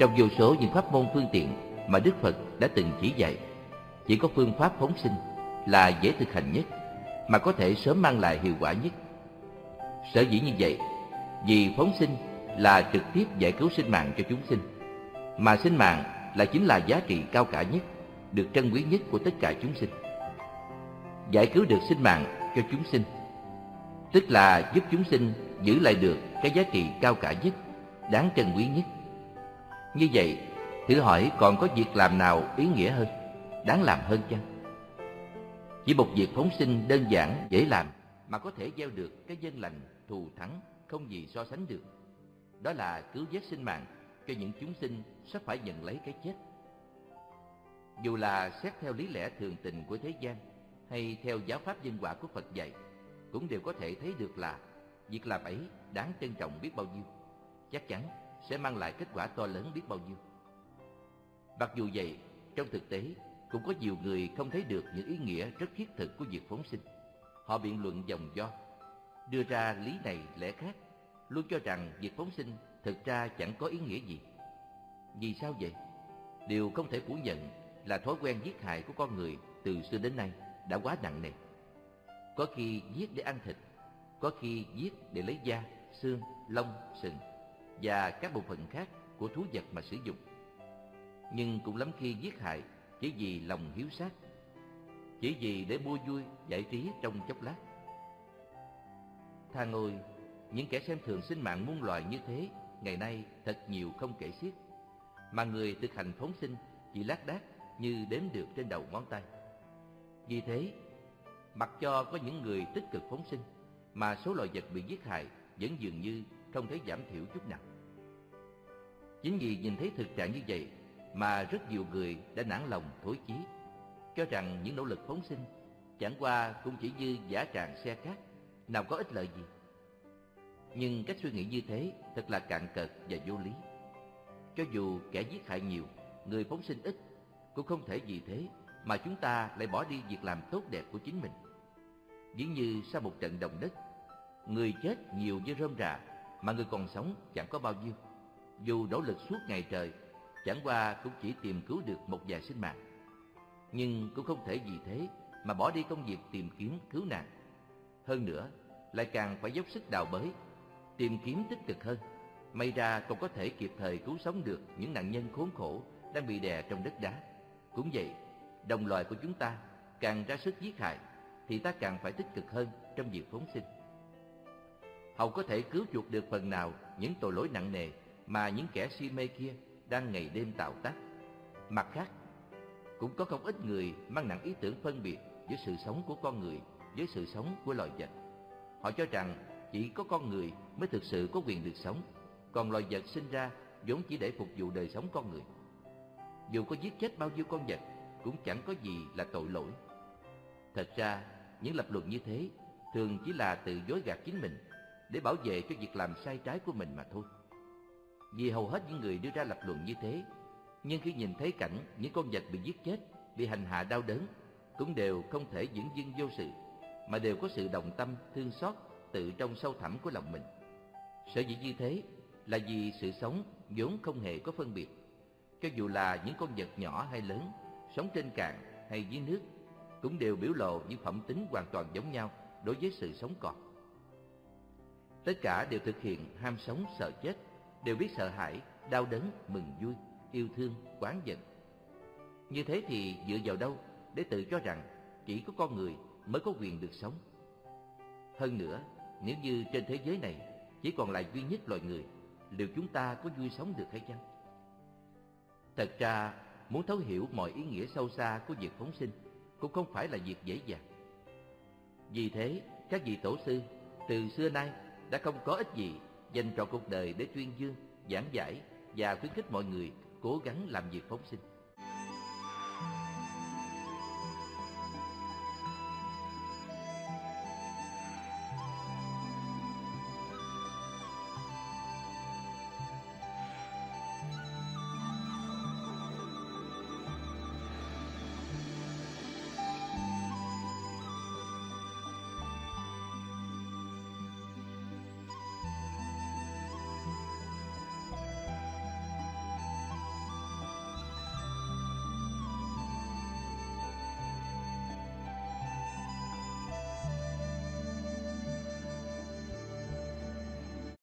Trong vô số những pháp môn phương tiện mà Đức Phật đã từng chỉ dạy, chỉ có phương pháp phóng sinh là dễ thực hành nhất, mà có thể sớm mang lại hiệu quả nhất. Sở dĩ như vậy, vì phóng sinh là trực tiếp giải cứu sinh mạng cho chúng sinh, mà sinh mạng chính là giá trị cao cả nhất, được trân quý nhất của tất cả chúng sinh. Giải cứu được sinh mạng cho chúng sinh, tức là giúp chúng sinh giữ lại được cái giá trị cao cả nhất, đáng trân quý nhất. Như vậy, thử hỏi còn có việc làm nào ý nghĩa hơn, đáng làm hơn chăng? Chỉ một việc phóng sinh đơn giản, dễ làm mà có thể gieo được cái dân lành thù thắng không gì so sánh được. Đó là cứu vớt sinh mạng cho những chúng sinh sắp phải nhận lấy cái chết. Dù là xét theo lý lẽ thường tình của thế gian hay theo giáo pháp nhân quả của Phật dạy, cũng đều có thể thấy được là việc làm ấy đáng trân trọng biết bao nhiêu, chắc chắn sẽ mang lại kết quả to lớn biết bao nhiêu. Mặc dù vậy, trong thực tế cũng có nhiều người không thấy được những ý nghĩa rất thiết thực của việc phóng sinh. Họ biện luận vòng vo, đưa ra lý này lẽ khác, luôn cho rằng việc phóng sinh thực ra chẳng có ý nghĩa gì. Vì sao vậy? Điều không thể phủ nhận là thói quen giết hại của con người từ xưa đến nay đã quá nặng nề. Có khi giết để ăn thịt, có khi giết để lấy da, xương, lông, sừng và các bộ phận khác của thú vật mà sử dụng. Nhưng cũng lắm khi giết hại chỉ vì lòng hiếu sát, chỉ vì để mua vui giải trí trong chốc lát. Thang ôi, những kẻ xem thường sinh mạng muôn loài như thế ngày nay thật nhiều không kể xiết, mà người thực hành phóng sinh chỉ lác đác như đếm được trên đầu ngón tay. Vì thế, mặc cho có những người tích cực phóng sinh, mà số loài vật bị giết hại vẫn dường như không thấy giảm thiểu chút nào. Chính vì nhìn thấy thực trạng như vậy mà rất nhiều người đã nản lòng thối chí, cho rằng những nỗ lực phóng sinh chẳng qua cũng chỉ như giã tràng xe cát, nào có ích lợi gì. Nhưng cách suy nghĩ như thế thật là cạn cợt và vô lý. Cho dù kẻ giết hại nhiều, người phóng sinh ít, cũng không thể vì thế mà chúng ta lại bỏ đi việc làm tốt đẹp của chính mình. Ví như sau một trận động đất, người chết nhiều như rơm rạ, mà người còn sống chẳng có bao nhiêu. Dù nỗ lực suốt ngày trời, chẳng qua cũng chỉ tìm cứu được một vài sinh mạng. Nhưng cũng không thể vì thế mà bỏ đi công việc tìm kiếm cứu nạn. Hơn nữa, lại càng phải dốc sức đào bới, tìm kiếm tích cực hơn. May ra còn có thể kịp thời cứu sống được những nạn nhân khốn khổ đang bị đè trong đất đá. Cũng vậy, đồng loại của chúng ta càng ra sức giết hại, thì ta càng phải tích cực hơn trong việc phóng sinh. Hầu có thể cứu chuộc được phần nào những tội lỗi nặng nề mà những kẻ si mê kia đang ngày đêm tạo tác. Mặt khác, cũng có không ít người mang nặng ý tưởng phân biệt giữa sự sống của con người với sự sống của loài vật. Họ cho rằng chỉ có con người mới thực sự có quyền được sống, còn loài vật sinh ra vốn chỉ để phục vụ đời sống con người. Dù có giết chết bao nhiêu con vật cũng chẳng có gì là tội lỗi. Thật ra, những lập luận như thế thường chỉ là tự dối gạt chính mình để bảo vệ cho việc làm sai trái của mình mà thôi. Vì hầu hết những người đưa ra lập luận như thế, nhưng khi nhìn thấy cảnh những con vật bị giết chết, bị hành hạ đau đớn, cũng đều không thể dửng dưng vô sự, mà đều có sự đồng tâm thương xót tự trong sâu thẳm của lòng mình. Sở dĩ như thế là vì sự sống vốn không hề có phân biệt, cho dù là những con vật nhỏ hay lớn, sống trên cạn hay dưới nước, cũng đều biểu lộ những phẩm tính hoàn toàn giống nhau đối với sự sống còn. Tất cả đều thực hiện ham sống sợ chết, đều biết sợ hãi, đau đớn, mừng vui, yêu thương, oán giận. Như thế thì dựa vào đâu để tự cho rằng chỉ có con người mới có quyền được sống? Hơn nữa, nếu như trên thế giới này chỉ còn lại duy nhất loài người, liệu chúng ta có vui sống được hay chăng? Thật ra, muốn thấu hiểu mọi ý nghĩa sâu xa của việc phóng sinh cũng không phải là việc dễ dàng. Vì thế, các vị tổ sư từ xưa nay đã không có ích gì dành trọn cuộc đời để tuyên dương, giảng giải và khuyến khích mọi người cố gắng làm việc phóng sinh.